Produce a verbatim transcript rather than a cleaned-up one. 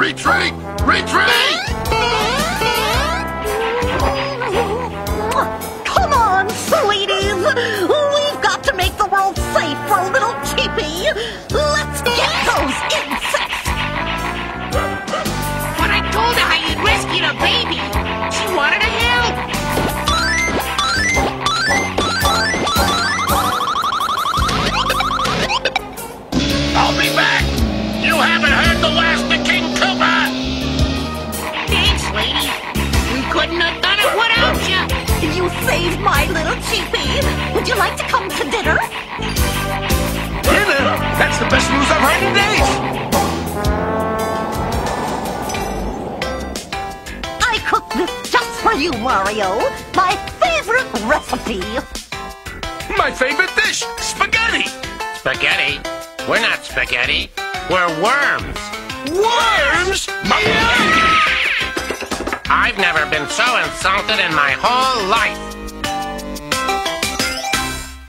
Retreat! Retreat! Come on, sweeties! We've got to make the world safe for a little cheapie! Let's get those insects! When I told her how you'd rescued a baby, she wanted to help! I'll be back! You haven't heard the last of King Koopa! Thanks, lady. We couldn't have done it without you. You saved my little cheapie! Would you like to come to dinner? Dinner? That's the best news I've heard in days! I cooked this just for you, Mario! My favorite recipe! My favorite dish, spaghetti! Spaghetti? We're not spaghetti. We're worms. Worms? I've never been so insulted in my whole life.